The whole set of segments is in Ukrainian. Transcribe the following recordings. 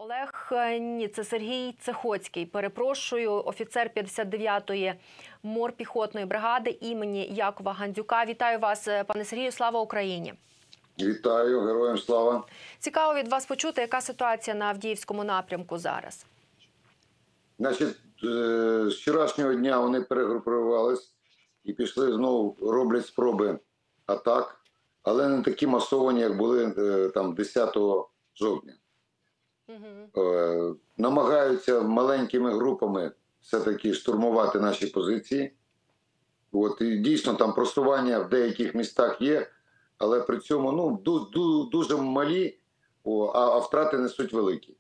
Олег, ні, це Сергій Цехоцький. Перепрошую, офіцер 59-ї морпіхотної бригади імені Якова Гандзюка. Вітаю вас, пане Сергію, слава Україні. Вітаю, героям слава. Цікаво від вас почути, яка ситуація на Авдіївському напрямку зараз. Значить, з вчорашнього дня вони перегрупувались і пішли знову, роблять спроби атак, але не такі масовані, як були там 10 жовтня. Намагаються маленькими групами все-таки штурмувати наші позиції. І дійсно там просування в деяких містах є, але при цьому дуже малі, а втрати несуть великі.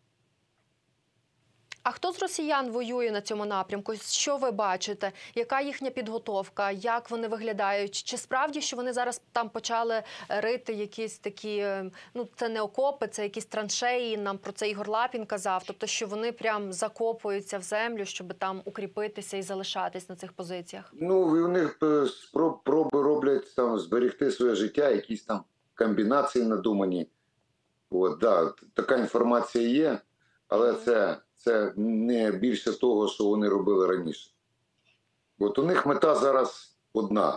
А хто з росіян воює на цьому напрямку? Що ви бачите? Яка їхня підготовка? Як вони виглядають? Чи справді, що вони зараз там почали рити якісь такі, це не окопи, це якісь траншеї, нам про це Ігор Лапін казав, тобто, що вони прям закопуються в землю, щоб там укріпитися і залишатись на цих позиціях? У них спроби роблять там зберегти своє життя, якісь там комбінації надумані. Така інформація є, але це не більше того, що вони робили раніше. У них мета зараз одна.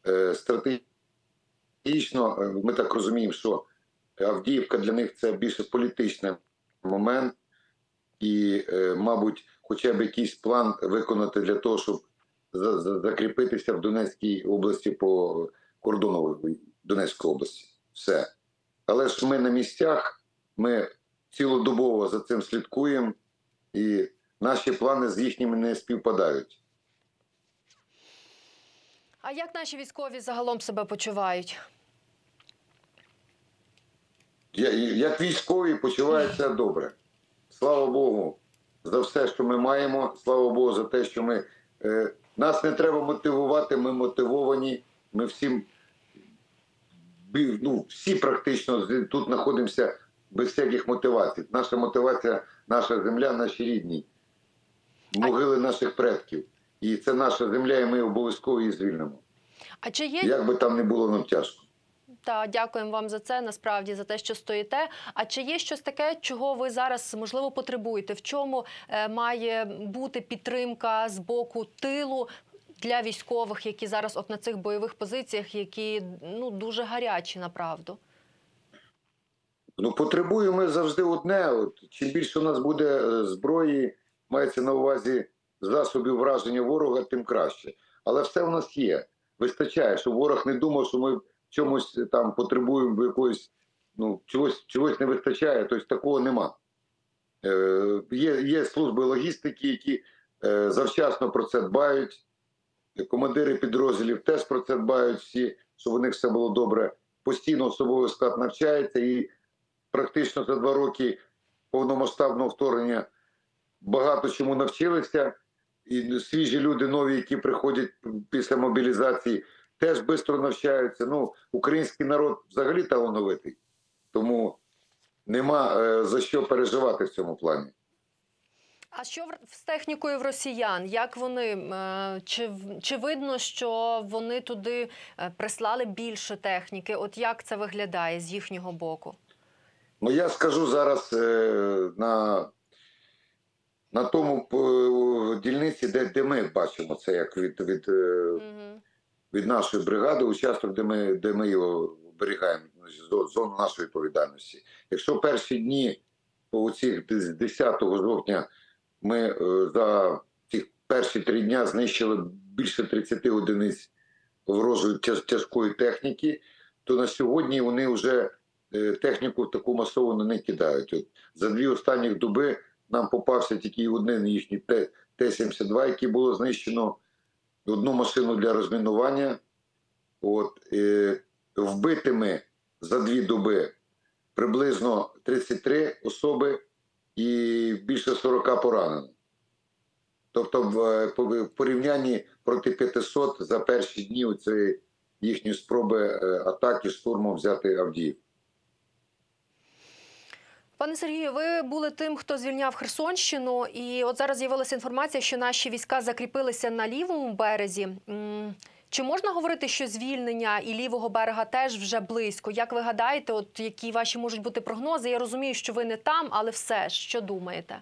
Стратегічно, ми так розуміємо, що Авдіївка для них це більше політичний момент. І, мабуть, хоча б якийсь план виконати для того, щоб закріпитися в Донецькій області по кордону Донецької області. Все. Але ж ми на місцях, ми цілодобово за цим слідкуємо, і наші плани з їхніми не співпадають. А як наші військові загалом себе почувають? Як військові почуваються добре. Слава Богу за все, що ми маємо. Слава Богу за те, що ми... Нас не треба мотивувати, ми мотивовані. Ми всі практично тут знаходимося без всяких мотивацій. Наша мотивація – наша земля, наші рідні. Могили наших предків. І це наша земля, і ми обов'язково її звільнимо. Як би там не було нам тяжко. Так, дякуємо вам за це, насправді, за те, що стоїте. А чи є щось таке, чого ви зараз, можливо, потребуєте? В чому має бути підтримка з боку тилу для військових, які зараз на цих бойових позиціях, які дуже гарячі, направду? Потребуємо ми завжди одне. Чим більше у нас буде зброї, мається на увазі засобів враження ворога, тим краще. Але все у нас є. Вистачає, щоб ворог не думав, що ми чомусь там потребуємо якоїсь, чогось не вистачає, тобто такого нема. Є служби логістики, які завчасно про це дбають. Командири підрозділів теж про це дбають всі, щоб у них все було добре. Постійно особовий склад навчається і практично за 2 роки повномасштабного вторгнення багато чому навчилися. І свіжі люди нові, які приходять після мобілізації, теж швидко навчаються. Український народ взагалі талановитий. Тому нема за що переживати в цьому плані. А що з технікою в росіян? Як вони? Чи видно, що вони туди прислали більше техніки? От як це виглядає з їхнього боку? Я скажу зараз на тому дільниці, де ми бачимо це як від нашої бригади, участок, де ми його оберігаємо, зону нашої відповідальності. Якщо перші дні, з 10 жовтня, ми за ці перші 3 дня знищили більше 30 одиниць ворожої тяжкої техніки, то на сьогодні вони вже техніку таку масово не кидають. За 2 останні доби нам попався тільки один їхній Т-72, який було знищено, 1 машину для розмінування. Вбитими за 2 доби приблизно 33 особи і більше 40 поранено. Тобто в порівнянні проти 500 за перші дні цієї їхні спроби атаки штурмом взяти Авдіївку. Пане Сергію, ви були тим, хто звільняв Херсонщину, і от зараз з'явилася інформація, що наші війська закріпилися на лівому березі. Чи можна говорити, що звільнення і лівого берега теж вже близько? Як ви гадаєте, от які ваші можуть бути прогнози? Я розумію, що ви не там, але все ж, що думаєте?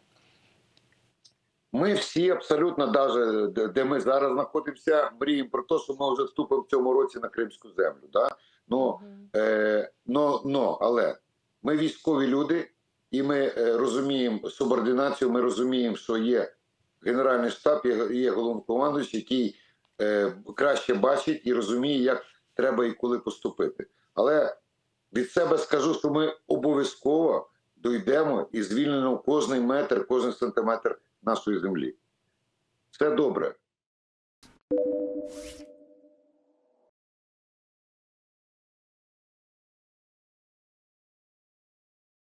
Ми всі абсолютно, навіть де ми зараз знаходимося, мріємо про те, що ми вже вступимо в цьому році на Кримську землю. Да? Але ми військові люди, і ми розуміємо субординацію, ми розуміємо, що є Генеральний штаб, є головнокомандуючий, який краще бачить і розуміє, як треба і коли поступити. Але від себе скажу, що ми обов'язково дійдемо і звільнимо кожний метр, кожен сантиметр нашої землі. Все добре.